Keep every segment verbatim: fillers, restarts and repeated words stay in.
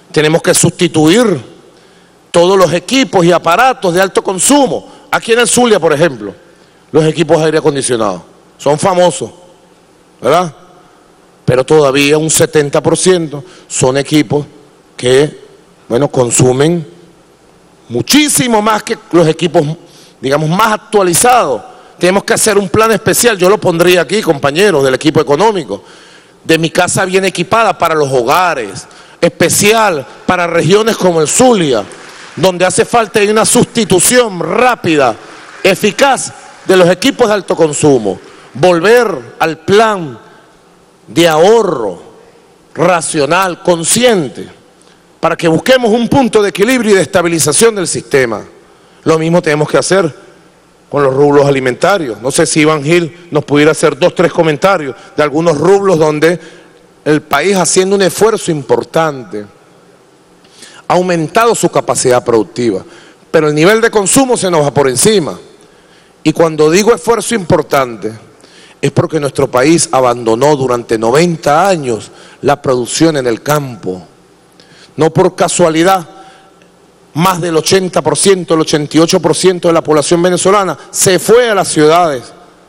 Tenemos que sustituir todos los equipos y aparatos de alto consumo. Aquí en el Zulia, por ejemplo, los equipos de aire acondicionado son famosos, ¿verdad? Pero todavía un setenta por ciento son equipos que, bueno, consumen muchísimo más que los equipos, digamos, más actualizados. Tenemos que hacer un plan especial, yo lo pondría aquí, compañeros del equipo económico, de mi casa bien equipada para los hogares, especial para regiones como el Zulia, donde hace falta una sustitución rápida, eficaz de los equipos de alto consumo. Volver al plan de ahorro racional, consciente, para que busquemos un punto de equilibrio y de estabilización del sistema. Lo mismo tenemos que hacer con los rublos alimentarios. No sé si Iván Gil nos pudiera hacer dos, tres comentarios de algunos rublos donde el país, haciendo un esfuerzo importante, ha aumentado su capacidad productiva, pero el nivel de consumo se nos va por encima. Y cuando digo esfuerzo importante, es porque nuestro país abandonó durante noventa años la producción en el campo. No por casualidad, más del ochenta por ciento, el ochenta y ocho por ciento de la población venezolana se fue a las ciudades.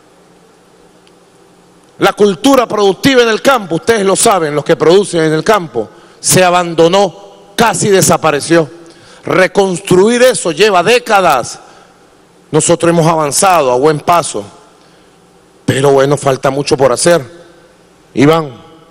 La cultura productiva en el campo, ustedes lo saben, los que producen en el campo, se abandonó, casi desapareció. Reconstruir eso lleva décadas. Nosotros hemos avanzado a buen paso, pero bueno, falta mucho por hacer. Iván.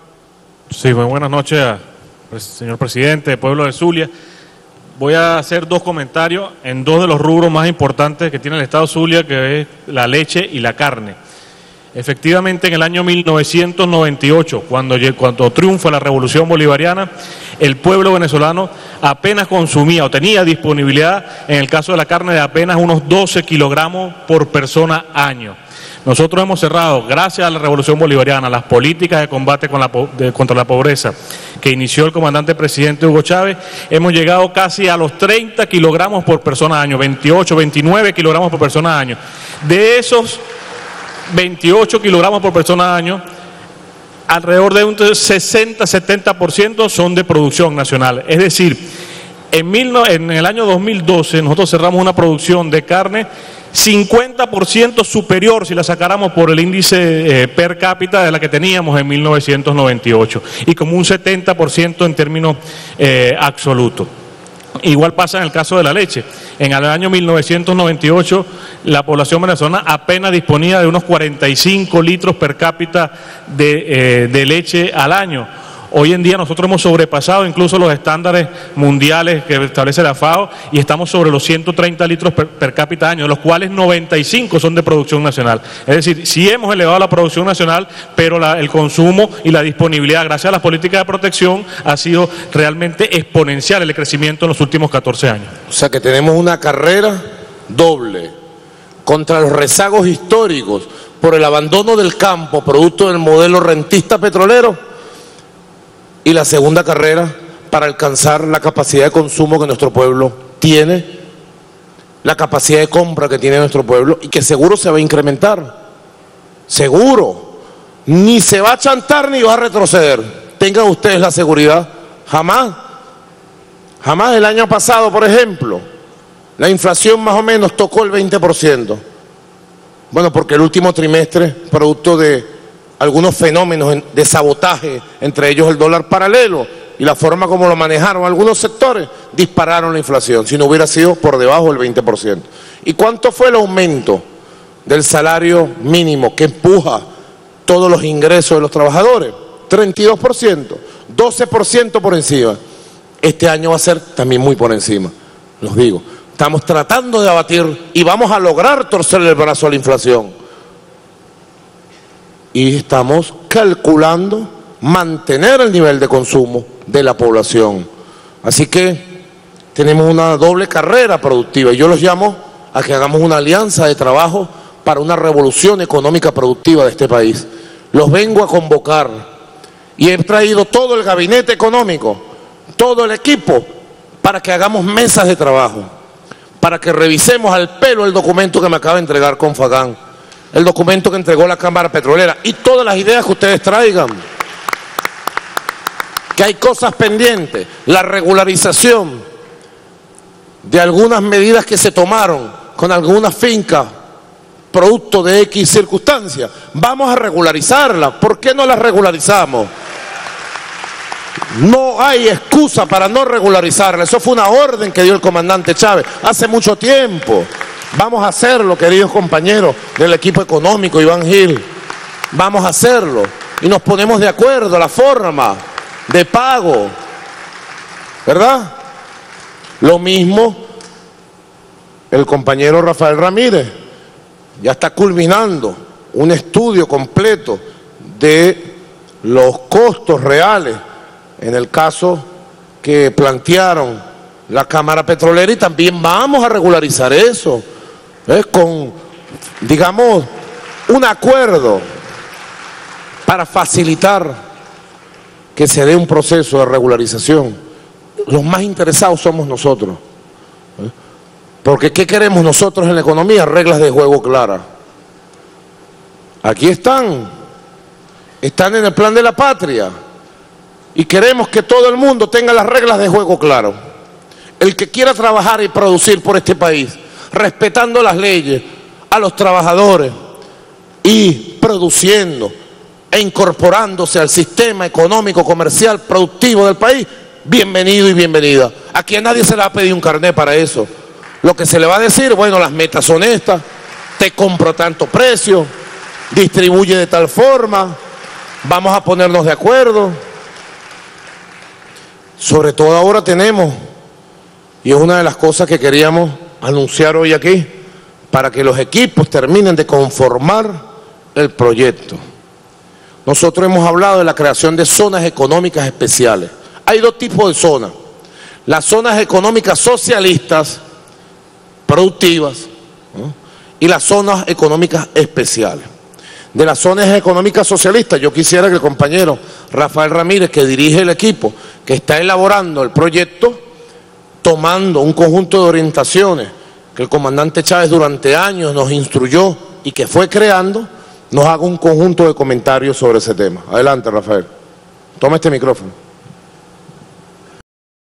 Sí, muy buenas noches, señor presidente, pueblo de Zulia. Voy a hacer dos comentarios en dos de los rubros más importantes que tiene el Estado Zulia, que es la leche y la carne. Efectivamente, en el año mil novecientos noventa y ocho, cuando, cuando triunfa la Revolución Bolivariana, el pueblo venezolano apenas consumía o tenía disponibilidad, en el caso de la carne, de apenas unos doce kilogramos por persona año. Nosotros hemos cerrado, gracias a la Revolución Bolivariana, las políticas de combate con la, de, contra la pobreza que inició el comandante presidente Hugo Chávez, hemos llegado casi a los treinta kilogramos por persona año, veintiocho, veintinueve kilogramos por persona año. De esos veintiocho kilogramos por persona año, alrededor de un sesenta a setenta por ciento son de producción nacional. Es decir, en, mil, en el año dos mil doce nosotros cerramos una producción de carne cincuenta por ciento superior si la sacáramos por el índice eh, per cápita de la que teníamos en mil novecientos noventa y ocho, y como un setenta por ciento en términos eh, absolutos. Igual pasa en el caso de la leche. En el año mil novecientos noventa y ocho la población venezolana apenas disponía de unos cuarenta y cinco litros per cápita de, eh, de leche al año. Hoy en día nosotros hemos sobrepasado incluso los estándares mundiales que establece la FAO y estamos sobre los ciento treinta litros per, per cápita año, de los cuales noventa y cinco son de producción nacional. Es decir, sí hemos elevado la producción nacional, pero la, el consumo y la disponibilidad, gracias a las políticas de protección, ha sido realmente exponencial el crecimiento en los últimos catorce años. O sea que tenemos una carrera doble contra los rezagos históricos por el abandono del campo, producto del modelo rentista petrolero, y la segunda carrera para alcanzar la capacidad de consumo que nuestro pueblo tiene, la capacidad de compra que tiene nuestro pueblo y que seguro se va a incrementar, seguro, ni se va a chantar ni va a retroceder, tengan ustedes la seguridad, jamás, jamás. El año pasado, por ejemplo, la inflación más o menos tocó el veinte por ciento, bueno, porque el último trimestre, producto de algunos fenómenos de sabotaje, entre ellos el dólar paralelo y la forma como lo manejaron algunos sectores, dispararon la inflación, si no hubiera sido por debajo del veinte por ciento. ¿Y cuánto fue el aumento del salario mínimo que empuja todos los ingresos de los trabajadores? treinta y dos por ciento, doce por ciento por encima. Este año va a ser también muy por encima, los digo. Estamos tratando de abatir y vamos a lograr torcerle el brazo a la inflación. Y estamos calculando mantener el nivel de consumo de la población. Así que tenemos una doble carrera productiva y yo los llamo a que hagamos una alianza de trabajo para una revolución económica productiva de este país. Los vengo a convocar y he traído todo el gabinete económico, todo el equipo, para que hagamos mesas de trabajo, para que revisemos al pelo el documento que me acaba de entregar Confagán, el documento que entregó la Cámara Petrolera y todas las ideas que ustedes traigan. que hay cosas pendientes, la regularización de algunas medidas que se tomaron con algunas fincas, producto de X circunstancias, vamos a regularizarlas. ¿Por qué no las regularizamos? No hay excusa para no regularizarla. Eso fue una orden que dio el comandante Chávez hace mucho tiempo. Vamos a hacerlo, queridos compañeros del equipo económico, Iván Gil. Vamos a hacerlo. Y nos ponemos de acuerdo, la forma de pago, ¿verdad? Lo mismo el compañero Rafael Ramírez. Ya está culminando un estudio completo de los costos reales en el caso que plantearon la Cámara Petrolera, y también vamos a regularizar eso, ¿eh? Con, digamos, un acuerdo para facilitar que se dé un proceso de regularización. Los más interesados somos nosotros, ¿eh? Porque ¿qué queremos nosotros en la economía? Reglas de juego claras. Aquí están, están en el plan de la patria. Y queremos que todo el mundo tenga las reglas de juego claras. El que quiera trabajar y producir por este país, respetando las leyes, a los trabajadores y produciendo e incorporándose al sistema económico, comercial, productivo del país, bienvenido y bienvenida. Aquí a nadie se le va a pedir un carnet para eso. Lo que se le va a decir, bueno, las metas son estas, te compro tanto precio, distribuye de tal forma, vamos a ponernos de acuerdo. Sobre todo ahora tenemos, y es una de las cosas que queríamos anunciar hoy aquí, para que los equipos terminen de conformar el proyecto. Nosotros hemos hablado de la creación de zonas económicas especiales. Hay dos tipos de zonas. Las zonas económicas socialistas, productivas, ¿no? Y las zonas económicas especiales. De las zonas económicas socialistas, yo quisiera que el compañero Rafael Ramírez, que dirige el equipo, que está elaborando el proyecto, tomando un conjunto de orientaciones que el comandante Chávez durante años nos instruyó y que fue creando, nos haga un conjunto de comentarios sobre ese tema. Adelante, Rafael. Toma este micrófono.